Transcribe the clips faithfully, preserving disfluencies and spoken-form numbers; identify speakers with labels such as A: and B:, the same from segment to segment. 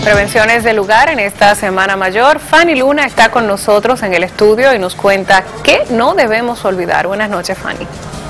A: prevenciones del lugar en esta Semana Mayor. Fanny Luna está con nosotros en el estudio y nos cuenta qué no debemos olvidar. Buenas noches, Fanny.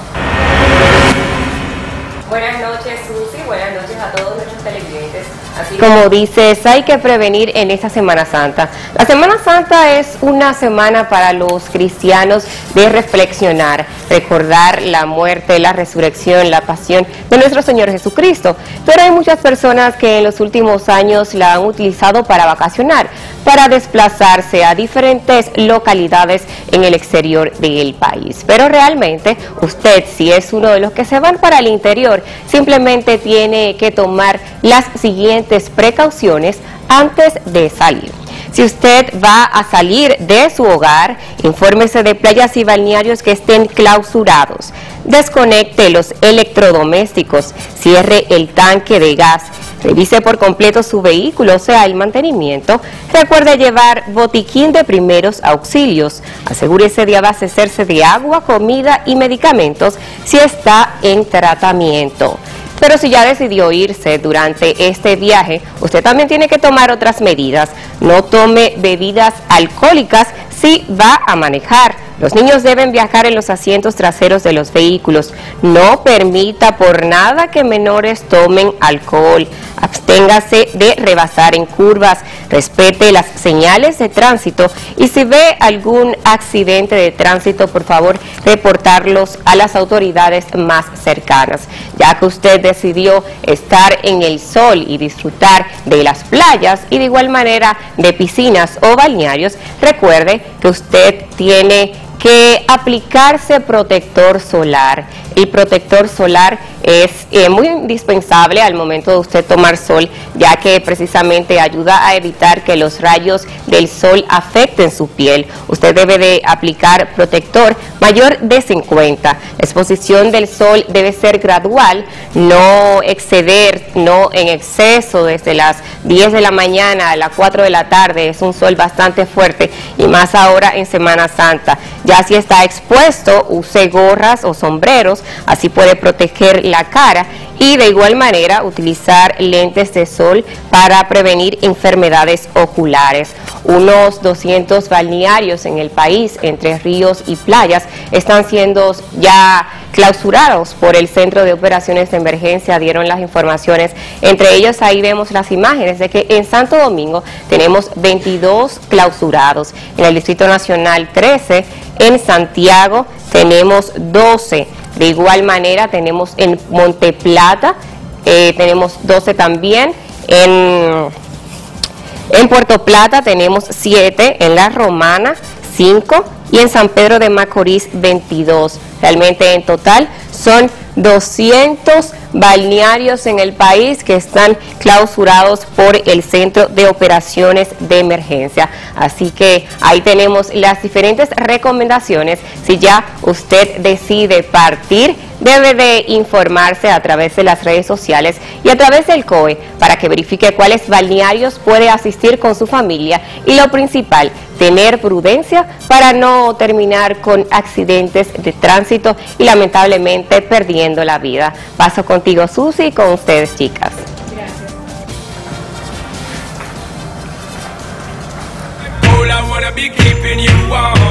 B: Buenas noches, Susi. Buenas noches a todos nuestros televidentes. Así como dices, hay que prevenir en esta Semana Santa. La Semana Santa es una semana para los cristianos de reflexionar, recordar la muerte, la resurrección, la pasión de nuestro Señor Jesucristo. Pero hay muchas personas que en los últimos años la han utilizado para vacacionar, para desplazarse a diferentes localidades en el exterior del país. Pero realmente usted, si es uno de los que se van para el interior, simplemente tiene que tomar las siguientes precauciones antes de salir. Si usted va a salir de su hogar, infórmese de playas y balnearios que estén clausurados. Desconecte los electrodomésticos, cierre el tanque de gas, revise por completo su vehículo, o sea, el mantenimiento. Recuerde llevar botiquín de primeros auxilios. Asegúrese de abastecerse de agua, comida y medicamentos si está en tratamiento. Pero si ya decidió irse durante este viaje, usted también tiene que tomar otras medidas. No tome bebidas alcohólicas si va a manejar. Los niños deben viajar en los asientos traseros de los vehículos. No permita por nada que menores tomen alcohol. Absténgase de rebasar en curvas. Respete las señales de tránsito y si ve algún accidente de tránsito, por favor, reportarlos a las autoridades más cercanas. Ya que usted decidió estar en el sol y disfrutar de las playas y de igual manera de piscinas o balnearios, recuerde que usted tiene que aplicarse protector solar. El protector solar es eh, muy indispensable al momento de usted tomar sol, ya que precisamente ayuda a evitar que los rayos del sol afecten su piel. Usted debe de aplicar protector mayor de cincuenta. La exposición del sol debe ser gradual, no exceder, no en exceso desde las diez de la mañana a las cuatro de la tarde. Es un sol bastante fuerte y más ahora en Semana Santa. Ya si está expuesto, use gorras o sombreros, así puede proteger la cara y de igual manera utilizar lentes de sol para prevenir enfermedades oculares. Unos doscientos balnearios en el país, entre ríos y playas, están siendo ya clausurados por el Centro de Operaciones de Emergencia, dieron las informaciones. Entre ellos ahí vemos las imágenes de que en Santo Domingo tenemos veintidós clausurados, en el Distrito Nacional trece, en Santiago tenemos doce. De igual manera tenemos en Monte Plata, eh, tenemos doce también, en, en Puerto Plata tenemos siete, en La Romana cinco y en San Pedro de Macorís veintidós. Realmente en total son doscientos balnearios en el país que están clausurados por el Centro de Operaciones de Emergencia. Así que ahí tenemos las diferentes recomendaciones. Si ya usted decide partir, debe de informarse a través de las redes sociales y a través del C O E para que verifique cuáles balnearios puede asistir con su familia y lo principal, tener prudencia para no terminar con accidentes de tránsito y lamentablemente perdiendo la vida. Paso contigo, Susi, y con ustedes, chicas.
C: Gracias.